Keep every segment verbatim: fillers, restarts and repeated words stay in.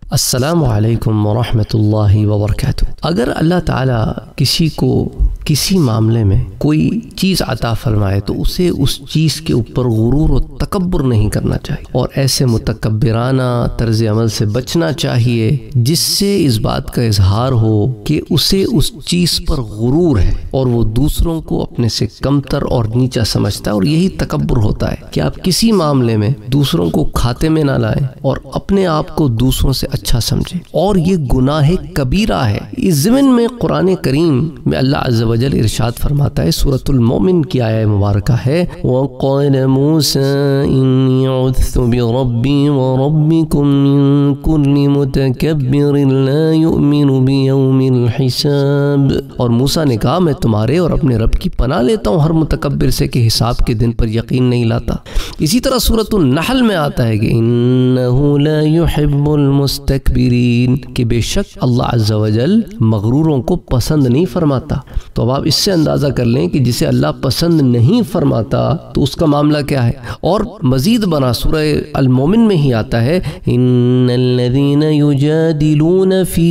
السلام علیکم ورحمۃ اللہ وبرکاتہ۔ اگر اللہ تعالیٰ کسی کو کسی معاملے میں کوئی چیز عطا فرمائے تو اسے اس چیز کے اوپر غرور و تکبر نہیں کرنا چاہیے، اور ایسے متکبرانہ طرز عمل سے بچنا چاہیے جس سے اس بات کا اظہار ہو کہ اسے اس چیز پر غرور ہے اور وہ دوسروں کو اپنے سے کمتر اور نیچا سمجھتا ہے، اور یہی تکبر ہوتا ہے کہ آپ کسی معاملے میں دوسروں کو کھاتے میں نہ لائیں اور اپنے آپ کو دوسروں سے اچھا سمجھیں، اور یہ گناہ کبیرہ ہے۔ اس ضمن میں قرآن کریم میں اللہ عز و جل ارشاد فرماتا ہے، سورۃ المومن کی آیہ مبارکہ ہے، وَقَالَ مُوسَىٰ إِنِّي عُذْتُ بِرَبِّي وَرَبِّكُم مِّن كُلِّ مُتَكَبِّرٍ لَا يُؤْمِنُ بِيَوْمِ الْحِسَابِ۔ اور موسیٰ نے کہا، میں تمہارے اور اپنے رب کی پناہ لیتا ہوں ہر متکبر سے کہ حساب کے دن پر یقین نہیں لاتا۔ اسی طرح سورۃ النحل میں آتا ہے کہ إِنَّهُ لَا يُحِبُّ الْمُسْتَكْبِرِينَ، کہ بے شک اللہ عز و جل مغروروں کو پسند نہیں فرماتا۔ تو اب آپ اس سے اندازہ کر لیں کہ جسے اللہ پسند نہیں فرماتا تو اس کا معاملہ کیا ہے۔ اور مزید بنا سورہ المومن میں ہی آتا ہے، ان الذین یجادلون فی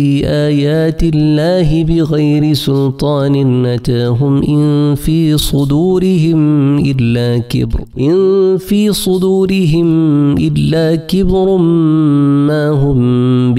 آیات اللہ بغیر سلطان اتاہم ان فی صدورہم الا کبر ان فی صدورہم الا کبر ما ہم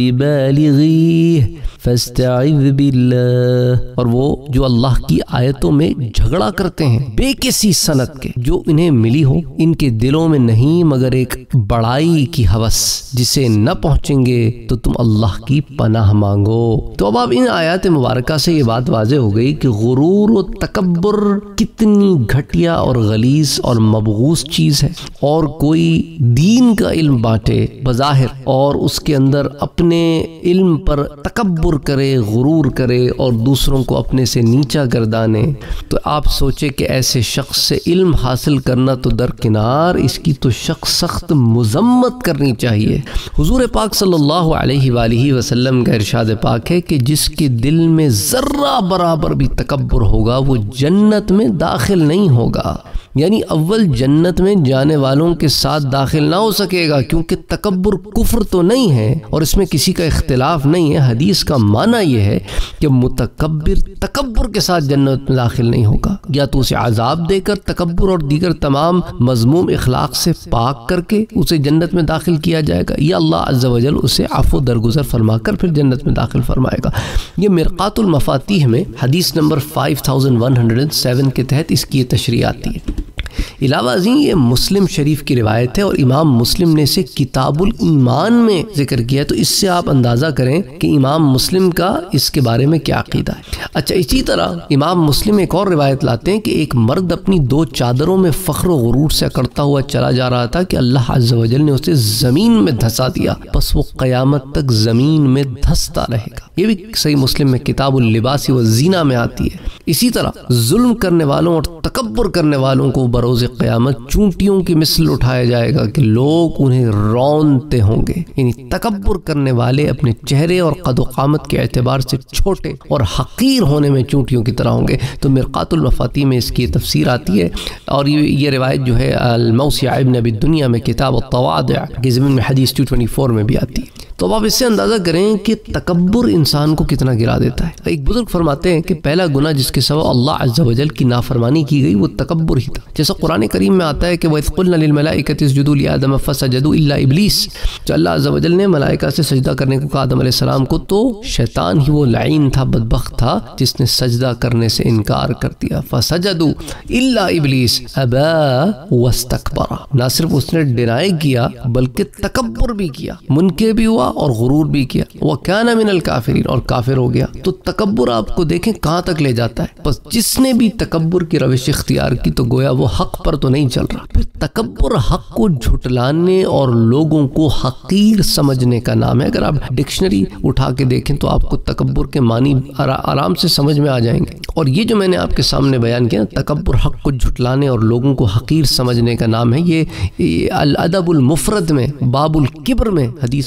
ببالغیہ فاستعذ باللہ۔ اور وہ جو اللہ کی آیتوں میں جھگڑا کرتے ہیں بے کسی سند کے، جو انہیں ملی ہو، ان کے دلوں میں نہیں مگر ایک بڑائی کی ہوس، جسے نہ پہنچیں گے تو تم اللہ کی پناہ مانگو۔ تو اب اب ان آیات مبارکہ سے یہ بات واضح ہو گئی کہ غرور و تکبر کتنی گھٹیا اور غلیظ اور مبغوض چیز ہے، اور کوئی دین کا علم بانٹے بظاہر اور اس کے اندر اپنے علم پر تکبر کرے، غرور کرے اور دوسروں کو اپنے سے نیچا گردانے، تو آپ سوچے کہ ایسے شخص سے علم حاصل کرنا تو درکنار، اس کی تو شخص سخت مذمت کرنی چاہیے۔ حضور پاک صلی اللہ علیہ وآلہ وسلم کا ارشاد پاک ہے کہ جس کے دل میں ذرہ برابر بھی تکبر ہوگا وہ جنت میں داخل نہیں ہوگا، یعنی اول جنت میں جانے والوں کے ساتھ داخل نہ ہو سکے گا، کیونکہ تکبر کفر تو نہیں ہے اور اس میں کسی کا اختلاف نہیں ہے۔ حدیث کا معنی یہ ہے کہ متکبر تکبر کے ساتھ جنت میں داخل نہیں ہوگا، یا تو اسے عذاب دے کر تکبر اور دیگر تمام مذموم اخلاق سے پاک کر کے اسے جنت میں داخل کیا جائے گا، یا اللہ عز و جل اسے عفو درگزر فرما کر پھر جنت میں داخل فرمائے گا۔ یہ مرقات المفاتیح میں حدیث نمبر پانچ ہزار ایک سو سات کے تحت اس کی یہ تشریح آتی ہے۔ علاوہ ازیں یہ مسلم شریف کی روایت ہے اور امام مسلم نے اسے کتاب الایمان میں ذکر کیا ہے، تو اس سے آپ اندازہ کریں کہ امام مسلم کا اس کے بارے میں کیا عقیدہ ہے۔ اچھا، اسی طرح امام مسلم ایک اور روایت لاتے ہیں کہ ایک مرد اپنی دو چادروں میں فخر و غرور سے اکڑتا ہوا چلا جا رہا تھا کہ اللہ عز و جل نے اسے زمین میں دھسا دیا، پس وہ قیامت تک زمین میں دھستا رہے گا۔ یہ بھی صحیح مسلم میں کتاب اللباس والزینہ میں آتی ہے۔ اسی طرح ظلم کرنے والوں اور تکبر کرنے والوں کو بروز قیامت چونٹیوں کی مثل اٹھایا جائے گا کہ لوگ انہیں رونتے ہوں گے، یعنی تکبر کرنے والے اپنے چہرے اور قد و قامت کے اعتبار سے چھوٹے اور حقیر ہونے میں چونٹیوں کی طرح ہوں گے۔ تو مرقات المفاتیح میں اس کی تفسیر آتی ہے، اور یہ روایت جو ہے الموسع ابن ابی الدنیا میں کتاب التواضع کے ضمن میں حدیث دو سو چوبیس میں بھی آتی ہے۔ تو اب آپ اس سے اندازہ کریں کہ تکبر انسان کو کتنا گرا دیتا ہے۔ ایک بزرگ فرماتے ہیں کہ پہلا گناہ جس کے سبب اللہ عز و جل کی نافرمانی کی گئی وہ تکبر ہی تھا، جیسا قرآن کریم میں آتا ہے کہ وَإِذْ قُلْنَا لِلْمَلَائِكَةِ اسْجُدُوا لِآدَمَ فَسَجَدُوا إِلَّا إِبْلِيسَ، جو اللہ عز و جل نے ملائکہ سے سجدہ کرنے کو کہا آدم علیہ السلام کو، تو شیطان ہی وہ لعین تھا، بدبخت تھا، جس نے سجدہ کرنے سے انکار کر دیا۔ فَسَجَدُوا إِلَّا إِبْلِيسَ أَبَى وَاسْتَكْبَرَ، نہ صرف اس نے ڈینائی کیا بلکہ تکبر بھی کیا، منکر بھی ہوا اور غرور بھی کیا، وَكَانَ مِنَ الْكَافِرِينَ، اور کافر ہو گیا۔ تو تکبر آپ کو دیکھیں کہاں تک لے جاتا ہے۔ بس جس نے بھی تکبر کی روش اختیار کی تو گویا وہ حق پر تو نہیں چل رہا۔ پھر تکبر حق کو جھٹلانے اور لوگوں کو حقیر سمجھنے کا نام ہے۔ اگر آپ ڈکشنری اٹھا کے دیکھیں تو آپ کو تکبر کے معنی آرام سے سمجھ میں آ جائیں گے، اور یہ جو میں نے آپ کے سامنے بیان کیا، تکبر حق کو جھٹلانے اور لوگوں کو حقیر سمجھنے کا نام ہے۔ یہ الادب المفرد میں باب الکبر میں حدیث پانچ سو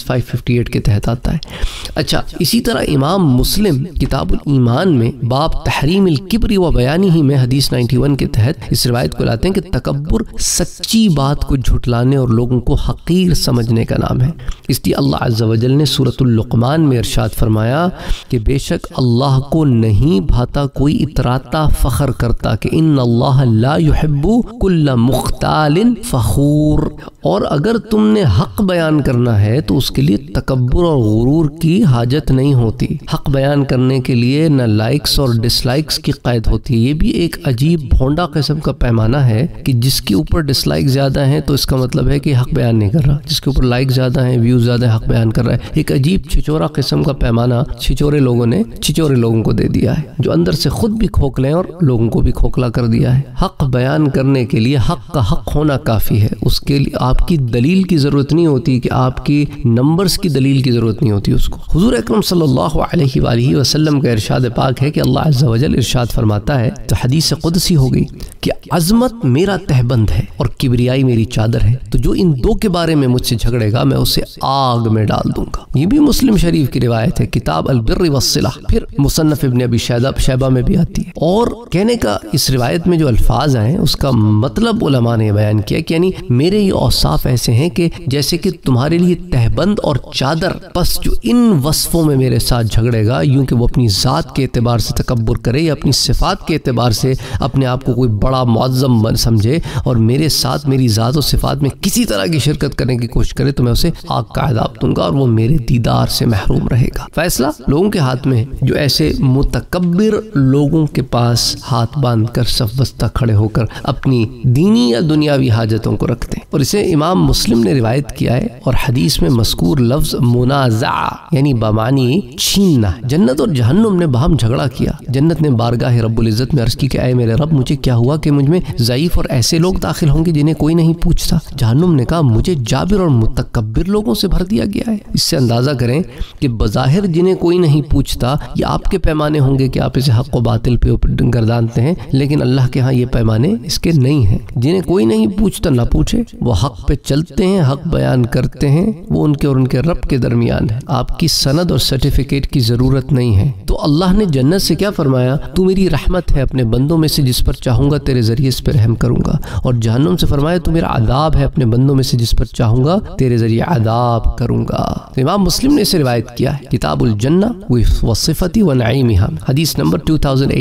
अट्ठावन کے تحت آتا ہے۔ اچھا اسی طرح امام مسلم کتاب الایمان میں باب تحریم الکبر و بیانی ہی میں حدیث اکیانوے کے تحت اس روایت کو لاتے ہیں کہ تکبر سچی بات کو جھٹلانے اور لوگوں کو حقیر سمجھنے کا نام ہے۔ اس لیے اللہ عز و جل نے سورۃ اللقمان میں ارشاد فرمایا کہ بے شک اللہ کو نہیں بھاتا کوئی اتراتا فخر کرتا، کہ ان اللہ لا يحب کل مختال فخور، اور اگر تم نے حق بیان کرنا ہے تو اس کے لیے تکبر اور غرور کی حاجت نہیں ہوتی۔ حق بیان کرنے کے لیے نہ لائکس اور ڈس لائکس کی قید ہوتی ہے۔ یہ بھی ایک عجیب بھونڈا قسم کا پیمانہ ہے کہ جس کے اوپر ڈس لائک زیادہ ہیں تو اس کا مطلب ہے کہ حق بیان نہیں کر رہا، جس کے اوپر لائک زیادہ ہیں، ویوز زیادہ، حق بیان کر رہا ہے۔ ایک عجیب چھچورا قسم کا پیمانہ چھچورے لوگوں نے چھچورے لوگوں کو دے دیا ہے، جو اندر سے خود بھی کھوکھلے اور لوگوں کو بھی کھوکھلا کر دیا ہے۔ حق بیان کرنے کے لیے حق کا حق ہونا کافی ہے، اس کے لیے آپ کی دلیل کی ضرورت نہیں ہوتی، کہ آپ کی نمبرز کی دلیل کی ضرورت نہیں ہوتی اس کو۔ حضور اکرم صلی اللہ علیہ وآلہ وسلم کا ارشاد پاک ہے کہ اللہ عز و جل ارشاد فرماتا ہے، تو حدیث قدسی ہو گئی کہ عظمت میرا تہبند ہے اور کبریائی میری چادر ہے، تو جو ان دو کے بارے میں مجھ سے جھگڑے گا میں اسے آگ میں ڈال دوں گا۔ یہ بھی مسلم شریف کی روایت ہے، کتاب البر والصلہ، پھر مصنف ابن ابی شیبہ میں بھی آتی ہے۔ اور کہنے کا اس روایت میں جو الفاظ ہیں اس کا مطلب علماء نے بیان کیا کہ یعنی میرے یہ اوصاف ایسے ہیں کہ جیسے کہ تمہارے لیے تہبند اور چادر، بس جو ان وصفوں میں میرے ساتھ جھگڑے گا، یوں کہ وہ اپنی ذات کے اعتبار سے تکبر کرے یا اپنی صفات کے اعتبار سے اپنے آپ کو کوئی بڑا معظم بن سمجھے اور میرے ساتھ میری ذات و صفات میں کسی طرح کی شرکت کرنے کی کوشش کرے، تو میں اسے آگ کا عذاب دوں گا اور وہ میرے دیدار سے محروم رہے گا۔ فیصلہ لوگوں کے ہاتھ میں ہے، جو ایسے متکبر لوگوں کے پاس ہاتھ باندھ کر صف بستہ کھڑے ہو کر اپنی دینی یا دنیاوی حاجتوں کو رکھتے ہیں۔ اور اسے امام مسلم نے روایت کیا ہے، اور حدیث میں مذکور لفظ منازعہ یعنی بمعنی چھیننا۔ جنت اور جہنم نے باہم جھگڑا کیا۔ جنت نے بارگاہ رب العزت میں عرض کی کہ اے میرے رب، مجھے کیا ہوا کہ مجھ میں ضعیف اور ایسے لوگ داخل ہوں گے جنہیں کوئی نہیں پوچھتا؟ جہنم نے کہا مجھے جابر اور متکبر لوگوں سے بھر دیا گیا ہے۔ اس سے اندازہ کریں کہ بظاہر جنہیں کوئی نہیں پوچھتا یہ آپ کے پیمانے ہوں گے کہ آپ اسے حق و باطل پہ گردانتے ہیں، لیکن اللہ کے ہاں یہ پیمانے اس کے نہیں ہیں۔ جنہیں کوئی نہیں پوچھتا نہ پوچھے، وہ حق پہ چلتے ہیں، حق بیان کرتے ہیں، وہ ان کے اور ان کے رب کے درمیان ہے۔ آپ کی سند اور سرٹیفکیٹ کی ضرورت نہیں ہے۔ تو اللہ نے جنت سے کیا فرمایا؟ تو میری رحمت ہے، اپنے بندوں میں سے جس پر چاہوں گا تیرے ذریعے اس پہ رحم کروں گا۔ اور جہنم سے فرمایا تو میرا عذاب ہے، اپنے بندوں میں سے جس پر چاہوں گا تیرے ذریعے عذاب کروں گا۔ تو امام مسلم نے اسے روایت کیا ہے، کتاب الجنہ وصفتی و نعیمہا، حدیث نمبر اٹھائیس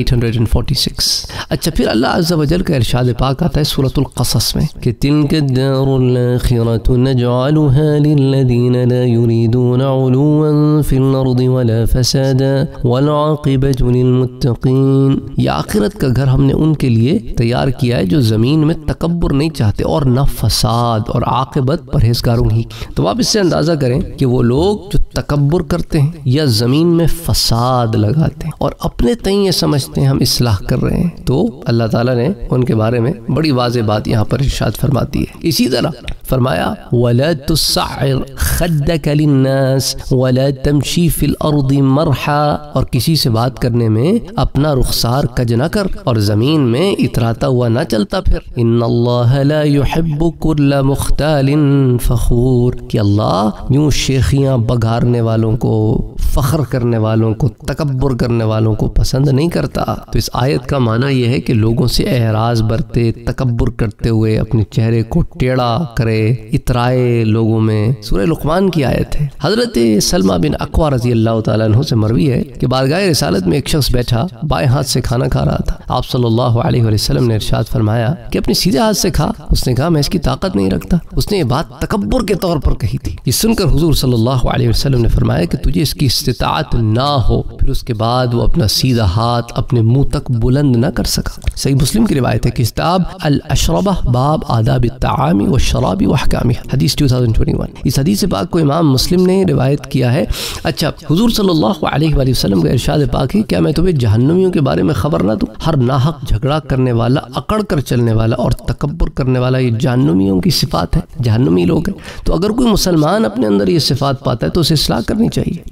سو چھیالیس۔ اچھا پھر اللہ عز و جل کا ارشاد پاک آتا ہے سورۃ القصص میں کہ تلک الدار الآخرۃ نجعلها للذین لا یریدون علوا فی الارض ولا فسادا والعاقبۃ للمتقین۔ یہ آخرت کا گھر ہم نے ان کے لیے تیار کیا ہے جو زمین میں تکبر نہیں چاہتے اور نہ فساد، اور عاقبت پرہیزگاروں ہی۔ تو آپ اس سے اندازہ کریں کہ وہ لوگ جو تکبر کرتے ہیں یا زمین میں فساد لگاتے ہیں اور اپنے تئیں یہ سمجھتے ہیں ہم اصلاح کر رہے ہیں، تو اللہ تعالیٰ نے ان کے بارے میں بڑی واضح بات یہاں پر ارشاد فرماتی ہے۔ اسی طرح فرمایا وَلَا تُسَعِّرْ خَدَّكَ لِلنَّاسِ وَلَا تَمْشِي فِي الْأَرْضِ مَرْحًا، اور کسی سے بات کرنے میں اپنا رخسار کج نہ کر اور زمین میں اتراتا ہوا نہ چلتا پھر۔ ان اللہ لا يحب كل مختال فخور، کہ اللہ یوں شیخیاں بگھارنے والوں کو، فخر کرنے والوں کو، تکبر کرنے والوں کو پسند نہیں کرتا۔ تو اس آیت کا معنی یہ ہے کہ لوگوں سے اعراض برتے، تکبر کرتے ہوئے اپنے چہرے کو ٹیڑھا کرے، اترائے لوگوں میں۔ سورہ لقمان کی آیت ہے۔ حضرت سلمہ بن اقوا رضی اللہ تعالیٰ عنہ سے مروی ہے کہ بارگاہ رسالت میں ایک شخص بیٹھا بائیں ہاتھ سے کھانا کھا رہا تھا۔ آپ صلی اللہ علیہ وسلم نے ارشاد فرمایا کہ اپنے سیدھے ہاتھ سے کھا۔ اس نے کہا میں اس کی طاقت نہیں رکھتا۔ اس نے یہ بات تکبر کے طور پر کہی تھی۔ یہ سن کر حضور صلی اللہ علیہ وسلم نے فرمایا کہ تجھے اس کی استطاعت نہ ہو۔ پھر اس کے بعد وہ اپنا سیدھا ہاتھ اپنے منہ تک بلند نہ کر سکا۔ صحیح مسلم کی روایت ہے کہ کتاب الاشربہ باب آداب الطعام والشراب واحکامہ، حدیث دو ہزار اکیس۔ اس حدیث پاک کو امام مسلم نے روایت کیا ہے۔ اچھا حضور صلی اللہ علیہ وآلہ وسلم کا ارشاد پاک ہے کیا میں تمہیں جہنمیوں کے بارے میں خبر نہ دوں؟ ہر ناحق جھگڑا کرنے والا، اکڑ کر چلنے والا اور تکبر کرنے والا یہ جہنمیوں کی صفات ہے، جہنمی لوگ ہیں۔ تو اگر کوئی مسلمان اپنے اندر یہ صفات پاتا ہے تو اسے اصلاح کرنی چاہیے۔ یہ تو جہنم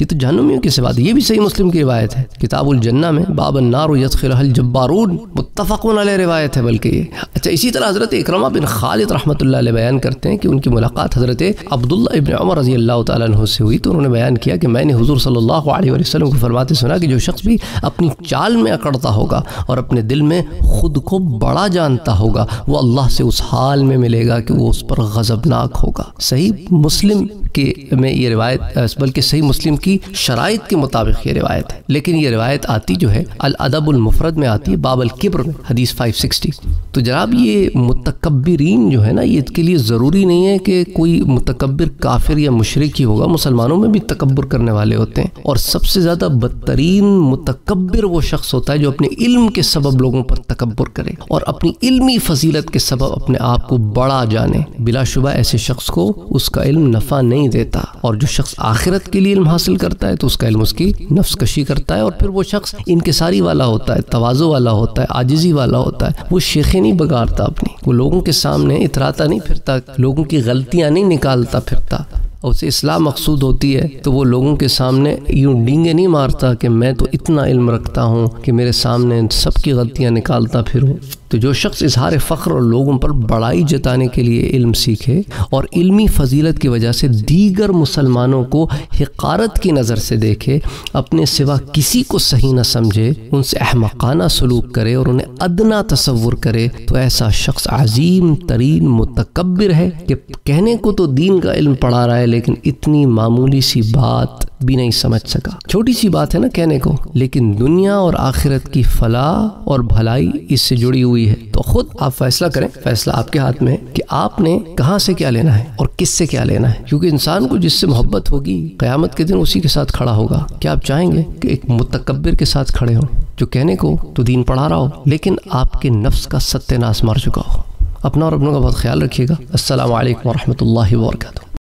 جہنمیوں کی صفات، یہ بھی صحیح مسلم کی روایت ہے، کتاب الجنہ میں باب النار یدخلها الجبارون، متفقون علیہ روایت ہے بلکہ یہ۔ اچھا اسی طرح حضرت اکرمہ بن خالد رحمۃ اللہ علیہ بیان کرتے ہیں کہ ان کی ملاقات حضرت عبداللہ ابن عمر رضی اللہ تعالیٰ عنہ سے ہوئی، تو انہوں نے بیان کیا کہ میں نے حضور صلی اللہ علیہ وسلم کو فرماتے سنا کہ جو شخص بھی اپنی چال میں اکڑتا ہوگا اور اپنے دل میں خود کو بڑا جانتا ہوگا، وہ اللہ سے اس حال میں ملے گا کہ وہ اس پر غضبناک ہوگا۔ صحیح مسلم کے میں یہ روایت، بلکہ صحیح مسلم کی شرائط کے مطابق یہ روایت ہے، لیکن یہ روایت آتی جو ہے الادب المفرد میں آتی ہے باب الکبر میں، حدیث پانچ سو ساٹھ۔ تو جناب یہ متکبرین جو ہے نا، یہ کے لیے ضروری نہیں ہے کہ کوئی متکبر کافر یا مشرک ہی ہوگا، مسلمانوں میں بھی تکبر کرنے والے ہوتے ہیں، اور سب سے زیادہ بدترین متکبر وہ شخص ہوتا ہے جو اپنے علم کے سبب لوگوں پر تکبر کرے اور اپنی علمی فضیلت کے سبب اپنے آپ کو بڑا جانے۔ بلا شبہ ایسے شخص کو اس کا علم نفع نہیں دیتا، اور جو شخص آخرت کے لیے علم حاصل کرتا ہے تو اس کا علم اس کی نفس کشی کرتا ہے، اور پھر وہ شخص انکساری والا ہوتا ہے، تواضع والا ہوتا ہے، عاجزی والا ہوتا ہے، وہ شیخیں نہیں بگاڑتا اپنی، وہ لوگوں کے سامنے اتراتا نہیں پھرتا، لوگوں کی غلطیاں نہیں نکالتا پھرتا، اور اسے اصلاح مقصود ہوتی ہے تو وہ لوگوں کے سامنے یوں ڈینگے نہیں مارتا کہ میں تو اتنا علم رکھتا ہوں کہ میرے سامنے سب کی غلطیاں نکالتا پھروں۔ تو جو شخص اظہار فخر اور لوگوں پر بڑائی جتانے کے لیے علم سیکھے اور علمی فضیلت کی وجہ سے دیگر مسلمانوں کو حقارت کی نظر سے دیکھے، اپنے سوا کسی کو صحیح نہ سمجھے، ان سے احمقانہ سلوک کرے اور انہیں ادنا تصور کرے، تو ایسا شخص عظیم ترین متکبر ہے کہ کہنے کو تو دین کا علم پڑھا رہا ہے لیکن اتنی معمولی سی بات بھی نہیں سمجھ سکا۔ چھوٹی سی بات ہے نا کہنے کو، لیکن دنیا اور آخرت کی فلاح اور بھلائی اس سے جڑی ہوئی ہے۔ تو خود آپ فیصلہ کریں، فیصلہ آپ کے ہاتھ میں ہے کہ آپ نے کہاں سے کیا لینا ہے اور کس سے کیا لینا ہے، کیونکہ انسان کو جس سے محبت ہوگی قیامت کے دن اسی کے ساتھ کھڑا ہوگا۔ کیا آپ چاہیں گے کہ ایک متکبر کے ساتھ کھڑے ہوں جو کہنے کو تو دین پڑھا رہا ہو لیکن آپ کے نفس کا ستیہ ناش مار چکا ہو؟ اپنا اور اپنوں کا بہت خیال رکھیے گا۔ السلام علیکم ورحمۃ اللہ وبرکاتہ۔